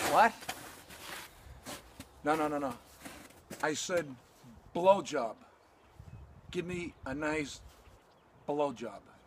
What? No. I said blowjob. Give me a nice blowjob.